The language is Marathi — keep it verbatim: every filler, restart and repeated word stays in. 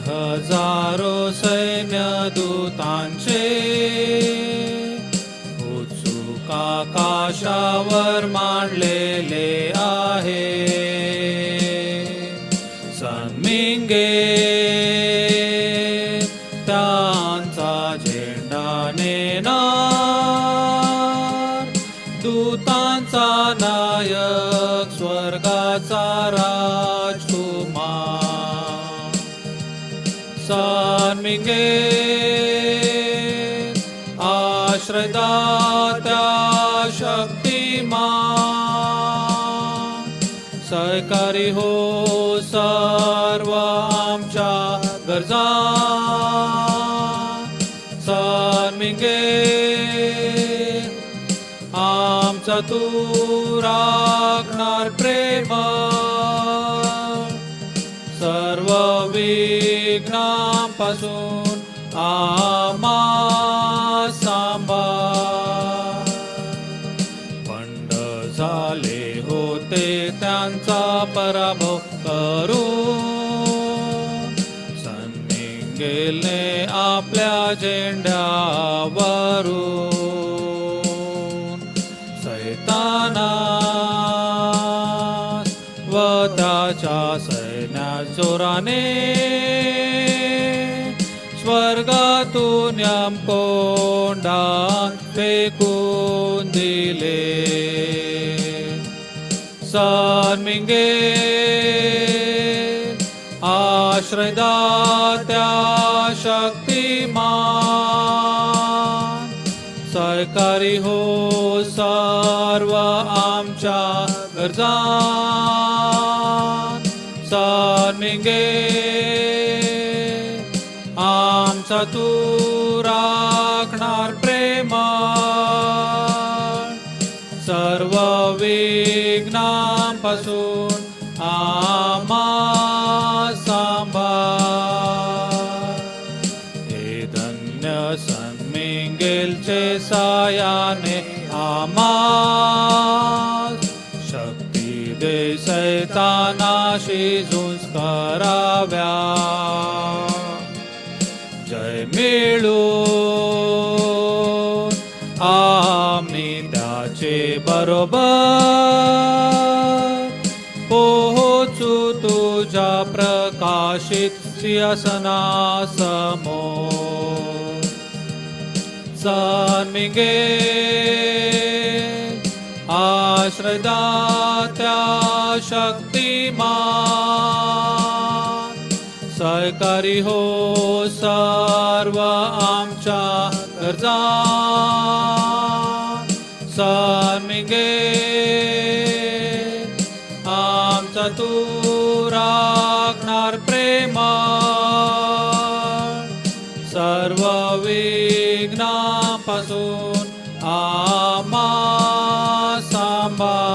हजारो सैन्य दूतांचे उत्सुक आकाशावर मांडलेले आहे. सन्मिंगे त्यांचा झेंडा नेणार, दूतांचा नायक स्वर्गाचा राजकुमार. सन्मिंगे आश्रयदात्या शक्तिमान, सहकारी हो सर्व आमच्या गरजा. सन्मिंगे आमचा तू राखणार प्रेम, सर्व विघ्नांपासून आम्हा सांभाळ. बंड झाले होते त्यांचा पराभव करून, सन्मिंगेलने आपल्या झेंड्यावरून सैतानास व त्याच्या सैन्या जोराने स्वर्गातून यमकोंडात फेकून दिले. सन्मिंगे आश्रयदात्या शक्तिमान, सहकारी हो सर्व आमच्या गरजा. सन्मिंगे आमचा तू राखणार प्रेम, सर्व विघ्नांपासून आम्हा सांभाळ. हे धन्य सन्मिंगेलचे सायाने आम्हास शक्ती दे सैतानाशी झुंज कराव्या. जय मिळून आम्ही त्याचे बरोबर पोहोचू तुझ्या प्रकाशित सिंहासनासमोर. सन्मिंगे आश्रयदात्या शक्तिमान, सहकारी हो सर्व आमच्या गरजा. सन्मिंगे आमचा तू राखणार प्रेम, सर्व विघ्नांपासून आम्हा सांभाळ.